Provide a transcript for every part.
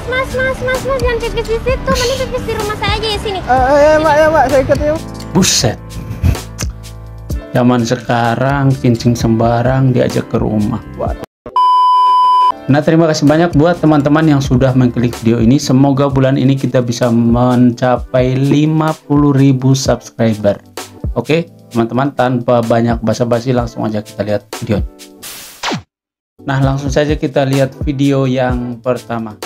Mas, jangan pipis di situ, mending pipis di rumah saya aja ya sini. Mak, saya ikut ya. Buset, zaman sekarang kencing sembarang diajak ke rumah. Waduh. Nah, terima kasih banyak buat teman-teman yang sudah mengklik video ini. Semoga bulan ini kita bisa mencapai 50.000 subscriber. Oke teman-teman, tanpa banyak basa-basi langsung aja kita lihat video. Nah, langsung saja kita lihat video yang pertama.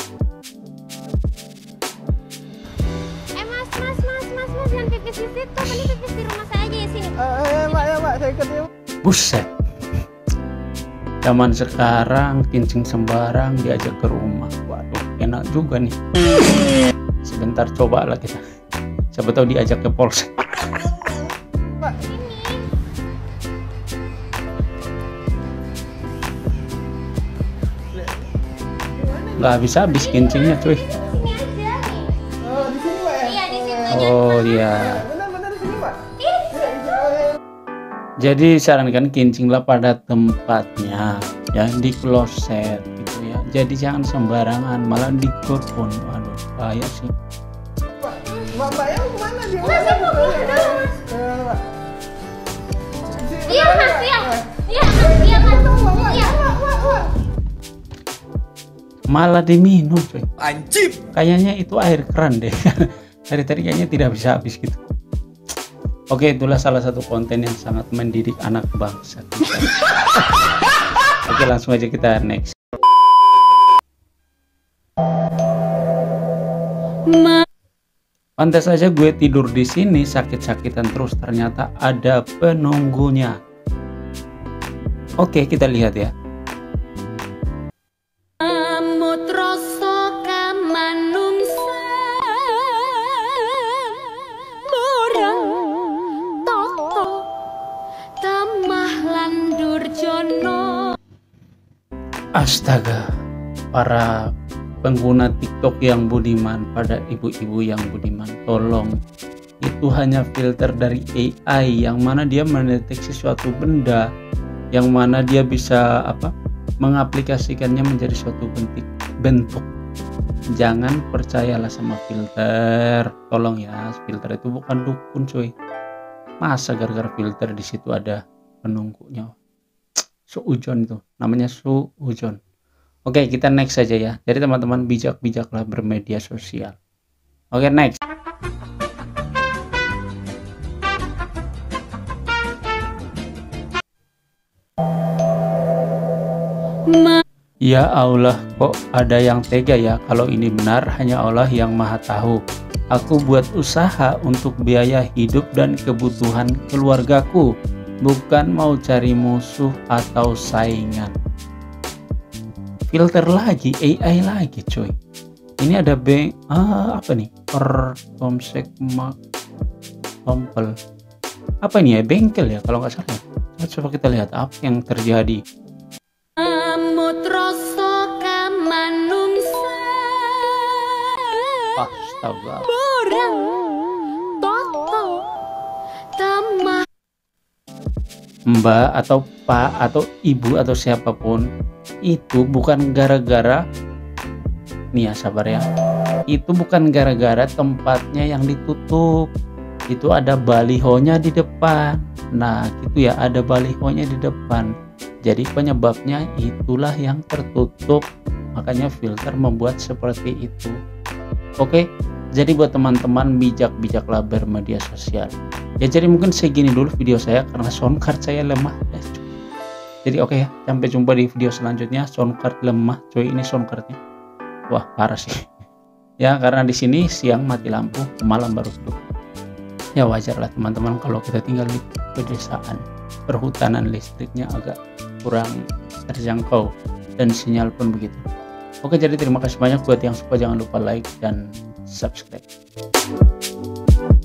Mas, jangan pipis di situ, mending pipis di rumah saya aja ya sini. Mak, saya ikut ya. Buset, zaman sekarang kencing sembarang diajak ke rumah. Waduh, enak juga nih. Sebentar, coba lah kita, siapa tahu diajak ke polsek. Nggak habis-habis kencingnya cuy. Sini aja nih. Oh, di sini, Pak ya? Iya, di situ aja. Oh iya. Benar-benar di sini, Pak. Jadi sarankan kencinglah pada tempatnya, ya, di kloset gitu ya. Jadi jangan sembarangan, malah di kebun. Waduh, bahaya sih. Mbak yang mana dia? Mas, saya mau pulang dulu, Mas. Iya, Mas, iya. Iya, Mas, iya, Mas. Iya. Malah diminum cuy. Anjir. Kayaknya itu air keran deh. Dari tadi kayaknya tidak bisa habis gitu. Oke, itulah salah satu konten yang sangat mendidik anak bangsa. Oke, langsung aja kita next. Pantas saja gue tidur di sini sakit-sakitan terus, ternyata ada penunggunya. Oke, kita lihat ya. Astaga, para pengguna TikTok yang budiman, pada ibu-ibu yang budiman, tolong, itu hanya filter dari AI yang mana dia mendeteksi suatu benda, yang mana dia bisa mengaplikasikannya menjadi suatu bentuk. Jangan percayalah sama filter, tolong ya. Filter itu bukan dukun cuy. Masa gara-gara filter di situ ada penunggunya? Suujon itu namanya, suujon. Oke, kita next saja ya. Jadi teman-teman, bijak-bijaklah bermedia sosial. Oke, next. Ya Allah, kok ada yang tega ya? Kalau ini benar, hanya Allah yang maha tahu. Aku buat usaha untuk biaya hidup dan kebutuhan keluargaku, bukan mau cari musuh atau saingan. Filter lagi, AI lagi coy. Ini ada apa nih? Komsek Tompel. Apa ini ya? Bengkel ya kalau nggak salah. Coba kita lihat apa yang terjadi. Astaga. Mbak atau Pak atau Ibu atau siapapun, itu bukan gara-gara nih ya, sabar ya, itu bukan gara-gara tempatnya yang ditutup. Itu ada balihonya di depan. Nah gitu ya, ada balihonya di depan, jadi penyebabnya itulah yang tertutup, makanya filter membuat seperti itu. Oke, jadi buat teman-teman, bijak-bijaklah bermedia sosial ya. Jadi mungkin segini dulu video saya karena soundcard saya lemah ya. Jadi oke ya, sampai jumpa di video selanjutnya. Soundcard lemah coy, ini soundcardnya, wah parah sih ya, karena di sini siang mati lampu, malam baru hidup. Ya wajar lah teman-teman, kalau kita tinggal di pedesaan, perhutanan, listriknya agak kurang terjangkau dan sinyal pun begitu. Oke, jadi terima kasih banyak buat yang suka, jangan lupa like dan subscribe.